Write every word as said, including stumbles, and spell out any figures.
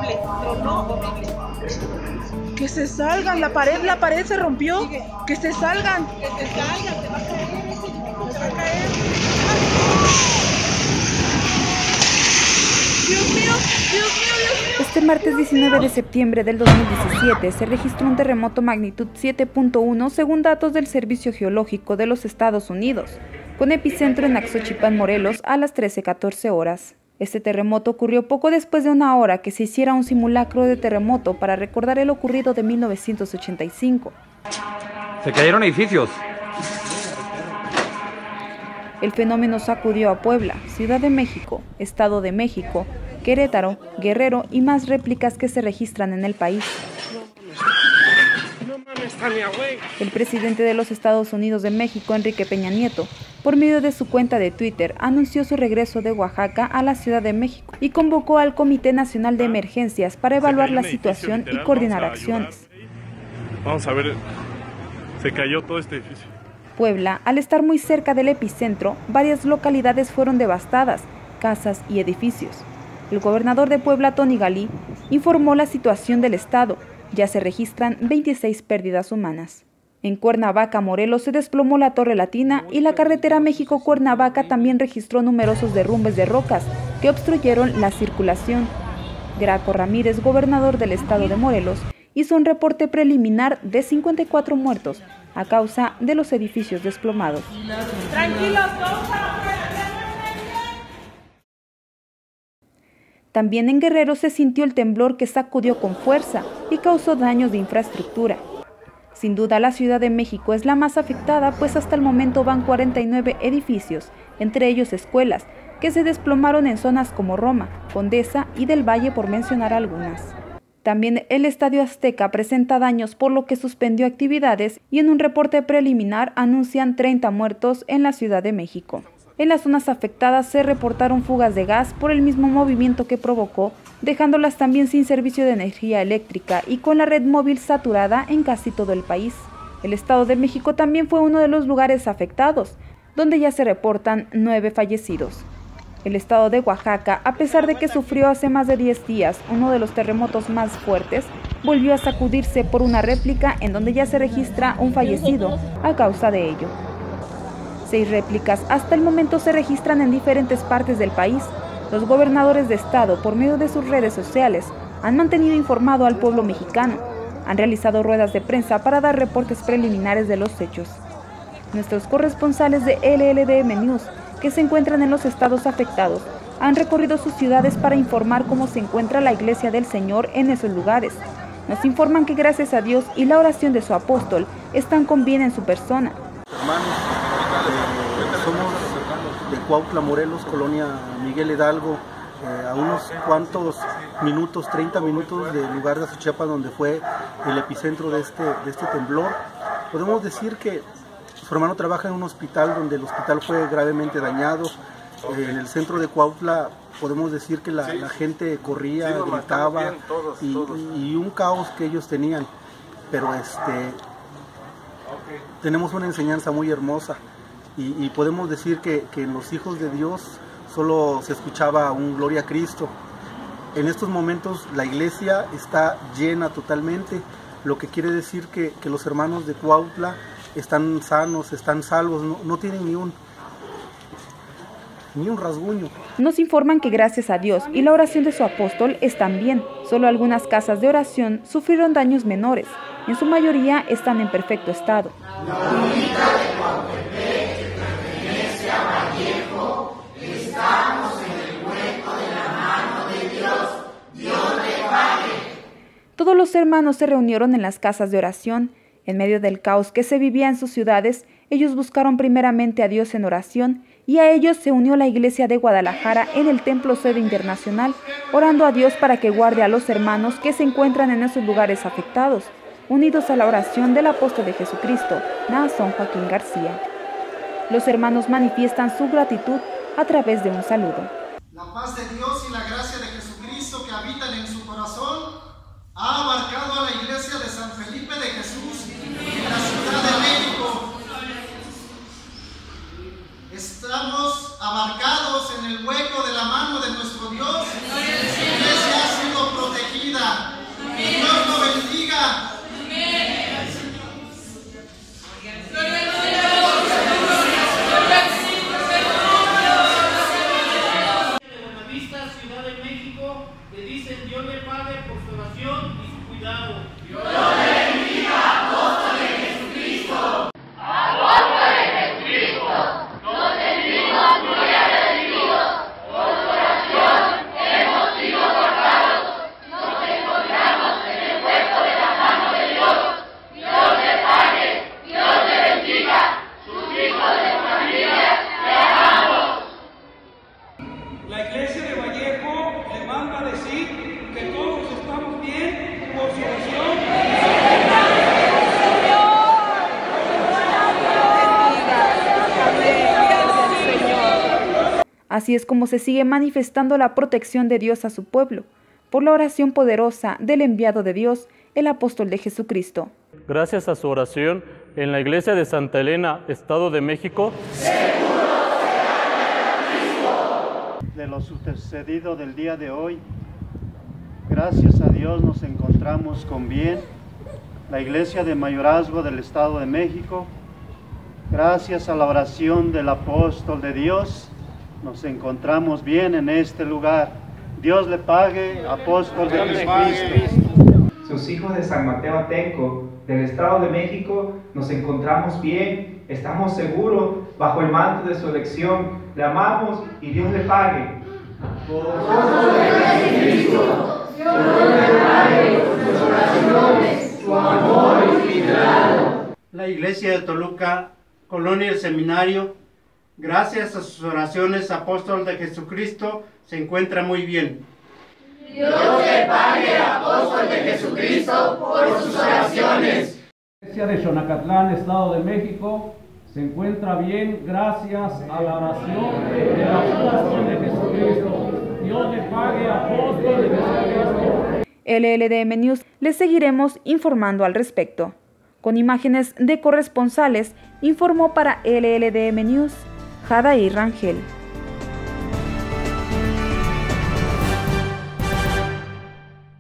horrible, tronó horrible. Que se salgan, la pared, la pared se rompió. Sigue. Que se salgan. Que se salgan, te va a caer, ese chiquito te va a caer. Dios mío, Dios mío, Dios mío. Este martes diecinueve de septiembre del dos mil diecisiete se registró un terremoto magnitud siete punto uno según datos del Servicio Geológico de los Estados Unidos, con epicentro en Axochipán, Morelos, a las trece catorce horas. Este terremoto ocurrió poco después de una hora que se hiciera un simulacro de terremoto para recordar el ocurrido de mil novecientos ochenta y cinco. Se cayeron edificios. El fenómeno sacudió a Puebla, Ciudad de México, Estado de México, Querétaro, Guerrero y más réplicas que se registran en el país. El presidente de los Estados Unidos de México, Enrique Peña Nieto, por medio de su cuenta de Twitter, anunció su regreso de Oaxaca a la Ciudad de México y convocó al Comité Nacional de Emergencias para evaluar la situación y coordinar acciones. Vamos a ver, se cayó todo este edificio. Puebla, al estar muy cerca del epicentro, varias localidades fueron devastadas, casas y edificios. El gobernador de Puebla, Tony Galí, informó la situación del estado. Ya se registran veintiséis pérdidas humanas. En Cuernavaca, Morelos, se desplomó la Torre Latina y la carretera México-Cuernavaca también registró numerosos derrumbes de rocas que obstruyeron la circulación. Graco Ramírez, gobernador del estado de Morelos, hizo un reporte preliminar de cincuenta y cuatro muertos a causa de los edificios desplomados. Tranquilos, todos. También en Guerrero se sintió el temblor que sacudió con fuerza y causó daños de infraestructura. Sin duda, la Ciudad de México es la más afectada, pues hasta el momento van cuarenta y nueve edificios, entre ellos escuelas, que se desplomaron en zonas como Roma, Condesa y del Valle, por mencionar algunas. También el Estadio Azteca presenta daños, por lo que suspendió actividades y en un reporte preliminar anuncian treinta muertos en la Ciudad de México. En las zonas afectadas se reportaron fugas de gas por el mismo movimiento que provocó, dejándolas también sin servicio de energía eléctrica y con la red móvil saturada en casi todo el país. El Estado de México también fue uno de los lugares afectados, donde ya se reportan nueve fallecidos. El estado de Oaxaca, a pesar de que sufrió hace más de diez días uno de los terremotos más fuertes, volvió a sacudirse por una réplica en donde ya se registra un fallecido a causa de ello. Seis réplicas hasta el momento se registran en diferentes partes del país. Los gobernadores de estado, por medio de sus redes sociales, han mantenido informado al pueblo mexicano. Han realizado ruedas de prensa para dar reportes preliminares de los hechos. Nuestros corresponsales de L L D M News, que se encuentran en los estados afectados, han recorrido sus ciudades para informar cómo se encuentra la Iglesia del Señor en esos lugares. Nos informan que gracias a Dios y la oración de su apóstol, están con bien en su persona. Hermanos, eh, somos de Cuautla, Morelos, colonia Miguel Hidalgo, eh, a unos cuantos minutos, treinta minutos del lugar de Azochiapan donde fue el epicentro de este, de este temblor. Podemos decir que su hermano trabaja en un hospital donde el hospital fue gravemente dañado. Eh, en el centro de Cuautla podemos decir que la, la gente corría, gritaba y, y un caos que ellos tenían, pero este... tenemos una enseñanza muy hermosa y, y podemos decir que, que en los hijos de Dios solo se escuchaba un gloria a Cristo. En estos momentos la iglesia está llena totalmente, lo que quiere decir que, que los hermanos de Cuautla están sanos, están salvos, no, no tienen ni un, ni un rasguño. Nos informan que gracias a Dios y la oración de su apóstol están bien. Solo algunas casas de oración sufrieron daños menores. En su mayoría están en perfecto estado. La bonita de Cuautepec, que pertenece a Vallejo, estamos en el hueco de la mano de Dios. Dios le pague. Todos los hermanos se reunieron en las casas de oración. En medio del caos que se vivía en sus ciudades, ellos buscaron primeramente a Dios en oración y a ellos se unió la Iglesia de Guadalajara en el Templo Sede Internacional, orando a Dios para que guarde a los hermanos que se encuentran en esos lugares afectados, unidos a la oración del apóstol de Jesucristo, Naasón Joaquín García. Los hermanos manifiestan su gratitud a través de un saludo. La paz de Dios y la gracia de Jesucristo que habitan en su corazón ha abarcado a la iglesia de San Felipe de Jesús en la Ciudad de México. Estamos abarcados en el hueco de la mano de nuestro Dios. La iglesia ha sido protegida bendiga. Ciudad de México, le dicen Dios le pague por su oración y su cuidado. Dios le bendiga, apóstol de Jesucristo. Apóstol de Jesucristo, nos servimos muy agradecidos. Por su oración hemos sido guardados. Nos encontramos en el hueco de la mano de Dios. Dios le pague, Dios le bendiga. Sus hijos de familia le amamos. La iglesia de Vallejo le manda a decir que todos estamos bien por su oración. Así es como se sigue manifestando la protección de Dios a su pueblo, por la oración poderosa del enviado de Dios, el apóstol de Jesucristo. Gracias a su oración, en la iglesia de Santa Elena, Estado de México, de lo sucedido del día de hoy, gracias a Dios nos encontramos con bien. La Iglesia de Mayorazgo del Estado de México, gracias a la oración del apóstol de Dios, nos encontramos bien en este lugar. Dios le pague, apóstol de Jesucristo. Sus hijos de San Mateo Atenco, del Estado de México, nos encontramos bien, estamos seguros bajo el manto de su elección. Le amamos y Dios le pague. Apóstol de Jesucristo, Dios le pague por sus oraciones, su amor y cuidado. La Iglesia de Toluca, Colonia del Seminario, gracias a sus oraciones, apóstol de Jesucristo, se encuentra muy bien. Dios le pague, apóstol de Jesucristo, por sus oraciones. La Iglesia de Xonacatlán, Estado de México, se encuentra bien gracias a la oración de la apóstol de Jesucristo. Dios le pague, apóstol de Jesucristo. L L D M News, les seguiremos informando al respecto. Con imágenes de corresponsales, informó para L L D M News, Jadair Rangel.